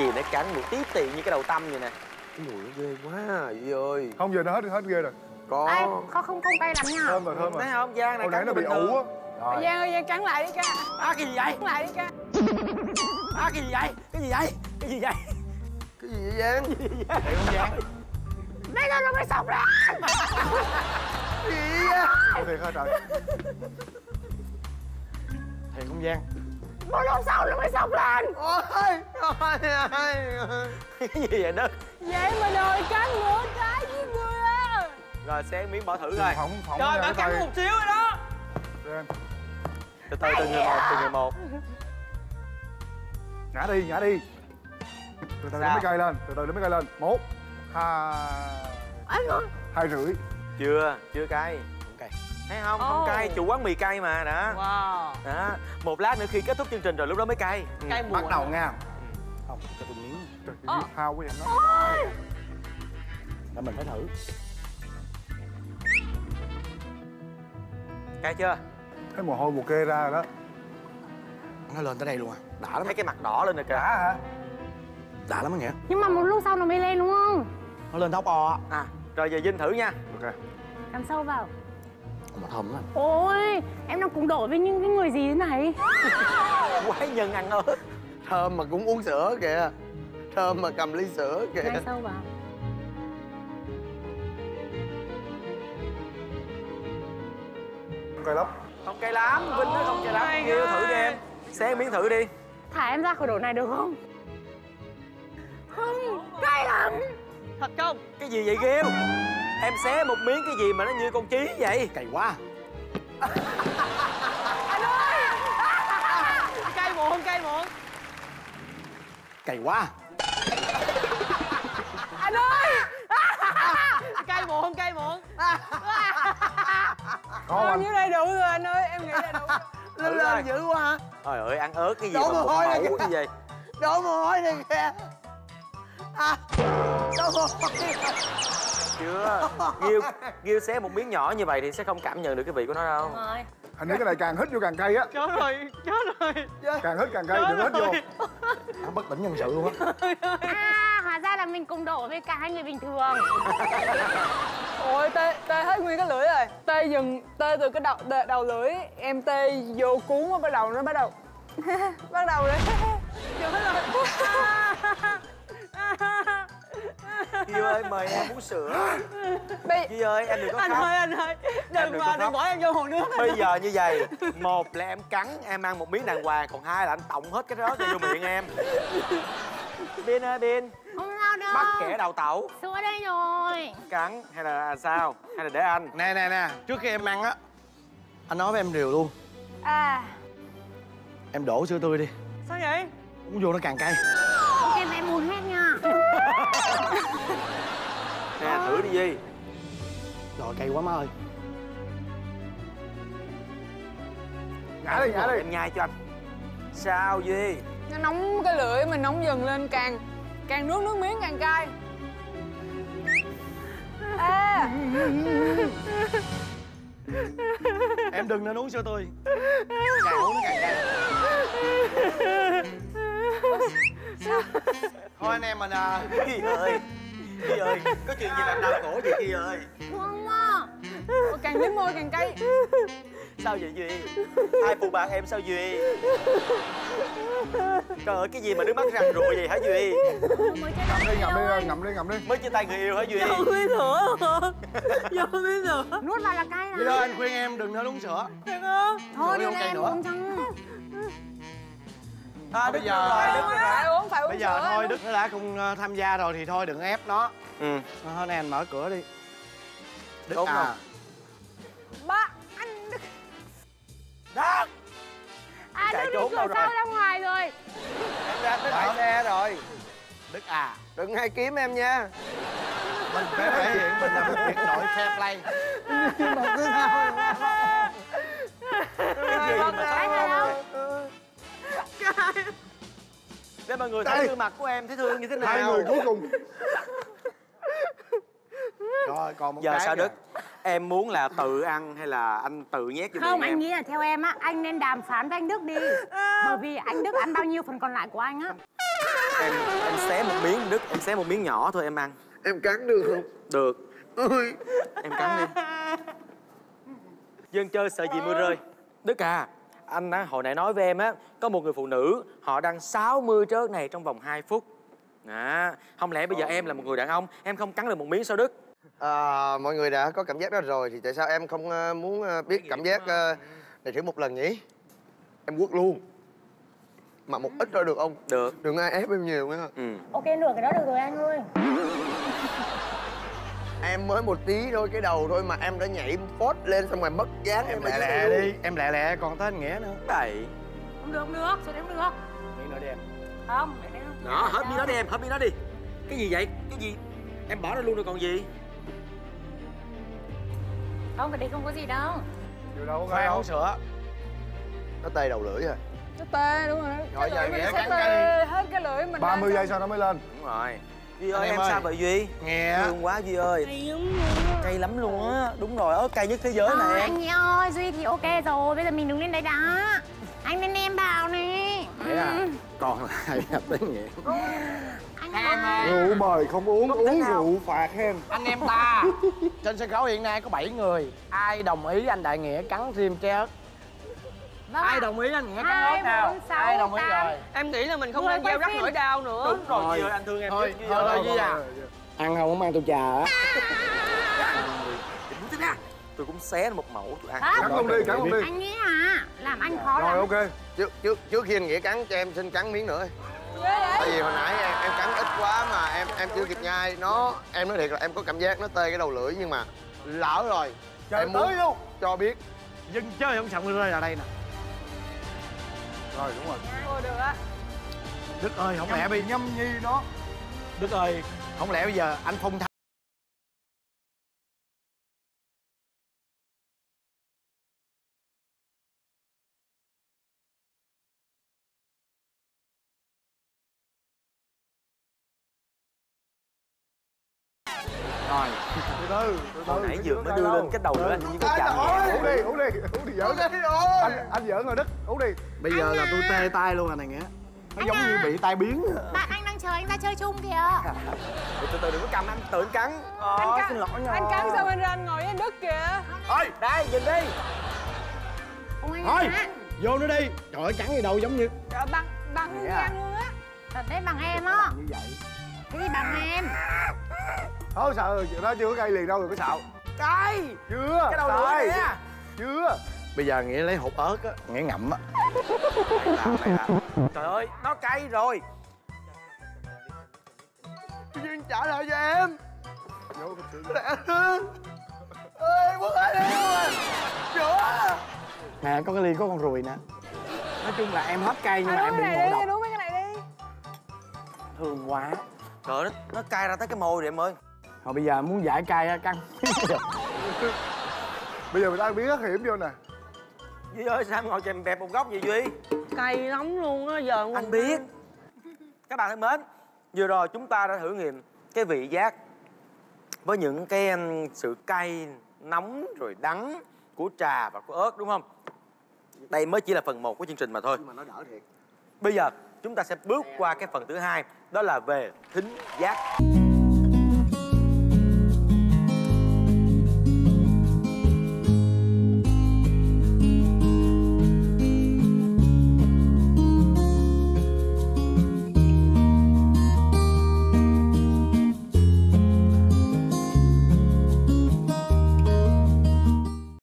gì nó cắn một tí tiền như cái đầu tăm vậy nè. Cái mùi nó ghê quá Duy ơi. Không, giờ nó hết ghê rồi. Có. Ê, không cay lắm nha. Thơm rồi, thơm rồi. Thấy không? Giang này Hồi nãy cắn nó bị bình ủ thường. á. Rồi. Giang ơi, Giang cắn lại đi ca. Cái gì vậy? Cắn lại đi ca. Cái gì vậy? Cái gì vậy? Cái gì vậy? Cái gì vậy Giang? Thiệt không Giang? Đây là nó mới sọc ra. Cái gì vậy? Ôi, thiệt hả trời? Thiệt không Giang? Một lúc sau nó mới sọc lên. Ôi, Cái gì vậy Đức? Vậy mà đòi cắn nửa trái với người à. Rồi xé miếng bỏ thử coi. Phỏng Rồi ra bạn cái cắn tay. một xíu rồi đó. Xem. Từ từ từng người một, từng người một. Ngã đi, ngã đi. Từ từ nó mới cay lên, từ từ nó mới cay lên. 1, 2, Anh ơi. 2,5. Chưa cay. Không cay. Thấy không? Không cay, chủ quán mì cay mà đó. Wow. Đó, một lát nữa khi kết thúc chương trình rồi lúc đó mới cay. Cay bùa. Bắt đầu nha. Không, cho tôi miếng. Trời ơi, hao quá em nó. Để mình phải thử. Cay chưa? Thấy mồ hôi mồ kê ra rồi đó. Nó lên tới đây luôn à. Đã lắm. Thấy cái mặt đỏ lên rồi kìa. Đã hả? Đã lắm á Nghĩa. Nhưng mà một lúc sau nó mới lên đúng không? Nó lên tóc o. À, rồi giờ Vinh thử nha. Ok. Làm sâu vào. Mà thơm lắm. Ôi, em đang cùng đổ với những cái người gì thế này? Quái nhân ăn ớt. Thơm mà cũng uống sữa kìa. Thơm mà cầm ly sữa kìa. Làm sâu vào. Cay lắm. Không cay lắm, Vinh nói không cay lắm. Kêu thử đi em. Xé miếng thử đi. Thả em ra khỏi đồ này được không? Không, cay lắm. Thật không? Cái gì vậy Kiều? Em xé một miếng cái gì mà nó như con chí vậy? Cay quá. Anh ơi. Cay muộn, cay muộn. Cay quá. Anh ơi. Cay muộn, cay muộn. Có anh. Như đây đủ rồi anh ơi, em nghĩ là đủ. Lên lên dữ quá hả? Trời ơi, ăn ớt cái gì Đổ mà mồ một hôi này mẩu kìa. cái gì? Đổ mồ hôi này kìa. À, đổ mồ hôi. Chưa. Ghiêu xé một miếng nhỏ như vậy thì sẽ không cảm nhận được cái vị của nó đâu. Rồi. Hình như cái này càng hít vô càng cay á. Chết rồi. Càng hít càng cay, đừng hít vô. Hắn bất tỉnh nhân sự luôn á. À, hóa ra là mình cùng đổ với cả hai người bình thường. Ôi tê hết nguyên cái lưỡi rồi. Tê từ cái đầu lưỡi em tê vô cuốn nó bắt đầu bắt đầu đấy. Vô hết rồi. Ghiêu ơi, mời em uống sữa. Ghiêu ơi, em đừng có khóc. Anh ơi, đừng bỏ em vô hồ nước. Bây giờ như vậy, một là em cắn, em ăn một miếng đàng hoàng, còn hai là anh tọng hết cái đó vô miệng em. Bin ơi, Bin. Không sao đâu. Bắt kẻ đào tẩu. Sữa đây rồi. Cắn hay là sao? Hay là để anh? Nè, trước khi em ăn á, anh nói với em điều luôn. À. Em đổ sữa tươi đi. Sao vậy? Uống vô nó càng cay. Ok, em uống hết nha. Nè, thử đi Duy. Rồi cay quá má ơi. Ngã đi, ngã đi. Em nhai cho anh. Sao Duy? Nó nóng cái lưỡi mình nóng dần lên càng nước miếng càng cay. À. Em đừng nên uống sữa tươi. Càng uống nó càng cay. Thôi anh em mình Duy ơi. Duy ơi, có chuyện gì làm đau cổ vậy Duy ơi? Thương à. Càng liếm môi càng cay. Sao vậy Duy? Ai phụ bạc em sao Duy? Trời ơi, cái gì mà nước mắt rằn rụa vậy hả Duy? Mới chơi Ngậm đi, ngậm đi. Mới chia tay người yêu hả Duy? Biết nữa. Vô biết nữa. nuốt vào là cay Vậy đó này. anh khuyên em đừng nên uống sữa. Được không? Thôi đi Không cay em nữa. uống chăng. Bây Đức giờ rồi. Phải uống bây giờ sữa. thôi Đức nó đã cùng tham gia rồi thì thôi đừng ép nó. Ừ. Thôi nè anh mở cửa đi. Đức Đúng à. không? Ba, anh Đức. Đó. À, Chạy Đức đi trốn cửa đâu rồi? sau ra ngoài rồi. Em ra tới bãi xe rồi. Đức à. Đừng hay kiếm em nha. Mình phải thể hiện mình là một biệt đội fair play. Cái gì mà Cay sao rồi không? đâu. Để mọi người thấy gương mặt của em thấy thương như thế nào. Hai người cuối cùng. Rồi còn một Giờ cái sao kìa. Đức? Em muốn là tự ăn hay là anh tự nhét vô Không, miệng anh em? nghĩ là theo em á, anh nên đàm phán với anh Đức đi. Bởi vì anh Đức ăn bao nhiêu phần còn lại của anh á. Em xé một miếng Đức, em xé một miếng nhỏ thôi em ăn. Em cắn được không? Được. Ôi. Em cắn đi. Dân chơi sợ gì mưa rơi. Đức à, anh á, hồi nãy nói với em á, có một người phụ nữ họ đăng 60 trớt này trong vòng 2 phút. Không lẽ bây giờ em là một người đàn ông, em không cắn được một miếng sao Đức? Mọi người đã có cảm giác đó rồi thì tại sao em không muốn biết cảm giác này thử một lần nhỉ? Em quất luôn. Mà một ít thôi được không? Được. Đừng ai ép em nhiều nha. Ok, nửa cái đó được rồi anh ơi. Em mới một tí thôi, cái đầu thôi mà em đã nhảy phốt lên xong rồi mất dáng. Em lẹ lẹ đi, em lẹ lẹ còn tên Nghĩa nữa. Vậy. Không được, không được, sao không được? Miếng nữa đi em. Không, để đây không. Đó, hết miếng đó đi em, hết miếng đó đi. Cái gì vậy? Cái gì? Em bỏ ra luôn rồi còn gì? Không, cái đây không có gì đâu. Điều đâu có Khoan đâu. uống sữa. Nó tê đầu lưỡi rồi. Nó tê đúng rồi. Rồi, giờ mình Nghĩa sẽ cắn tê cây. hết cái lưỡi mình. 30 giây sau nó mới lên. Đúng rồi. Duy ơi, Anh em em sao ơi. vậy Duy? Nghe. Thương quá Duy ơi. Cay lắm luôn á. Đúng rồi, ớt cay nhất thế giới này em. Anh Nghĩa ơi, Duy thì ok rồi, bây giờ mình đứng lên đây đã. Anh nên em vào nè. Nghĩa à, còn lại là tới Nghĩa. Anh ơi. Rượu mời không uống, uống rượu phạt hen. Anh em ta trên sân khấu hiện nay có 7 người. Ai đồng ý anh Đại Nghĩa cắn thêm trái ớt? Vâng Ai ạ. đồng ý anh Nghĩa cắn 2, ớt nào? 4, 6, Ai đồng ý 8. rồi? Em nghĩ là mình không Người nên gieo quay rắc phim. nỗi đau nữa. Đúng rồi Duy ơi, anh thương em. Thôi, Duy thôi, ơi. thôi Duy à. Ăn không mang tô trà á. Đúng thế nha. Tôi cũng xé một mẩu tôi ăn. Cắn luôn đi, cắn luôn đi. Anh Nghĩa à, làm anh khó Rồi lắm. ok. Trước khi anh Nghĩa cắn cho em xin cắn miếng nữa. Tại vì hồi nãy em cắn ít quá mà em chưa kịp nhai. Em nói thiệt là em có cảm giác nó tê cái đầu lưỡi nhưng mà lỡ rồi. Trời Em muốn tới luôn. cho biết. Dừng chơi không xong rơi ra đây nè. Rồi đúng rồi. Ôi được á. Đức ơi, không lẽ bây Nhâm nhi nó. Đức ơi, không lẽ bây giờ anh phun Rồi. Từ từ. Hồi nãy vừa mới đưa lên cái đầu lưỡi anh như con chạm nhẹ. Uống đi, uống đi, uống đi giỡn. Anh giỡn rồi Đức, uống đi. bây giờ là tôi tê tay luôn rồi này Nghĩa. Nó giống như bị tai biến. Bạn anh đang chờ anh ra chơi chung kìa. Từ từ đừng có cầm anh, tự anh cắn. Xin lỗi nha. Anh cắn xong anh ra anh ngồi với Đức kìa. Thôi, đây, dừng đi. Ôi anh Thôi, ạ. vô nữa đi. Trời ơi, cắn gì đâu giống như. Trời, bằng hương giang luôn á. Thật đấy, bằng em á. Như vậy. Cái gì bằng em? Thôi sợ rồi, nó chưa có cây liền đâu rồi có xạo. Cay. Chưa. Cái đầu lưỡi nè. Chưa. Bây giờ Nghĩa lấy hột ớt á, Nghĩa ngậm á. Mày làm. Trời ơi, nó cay rồi. Duyên trả lại cho em. Vô cái sự. Lẹ hơn. Ơi, bước lại đi rồi. Chữa. Nè, có cái ly có con ruồi nè. Nói chung là em hết cay nhưng mà em Uống bị cái ngộ này đi, độc. uống mấy cái này đi. Thương quá. Trời ơi, nó cay ra tới cái môi rồi em ơi. Thôi bây giờ muốn giải cay á, căng. Bây giờ người ta biến rất hiểm vô nè. Duy ơi, sao em ngồi chèm bẹp một góc vậy Duy? Cay lắm luôn á, giờ Anh biết. Các bạn thân mến, vừa rồi chúng ta đã thử nghiệm cái vị giác với những cái sự cay, nóng rồi đắng của trà và của ớt đúng không? Đây mới chỉ là phần 1 của chương trình mà thôi. Mà nó đỡ thiệt. Bây giờ chúng ta sẽ bước qua cái phần thứ hai, đó là về thính giác.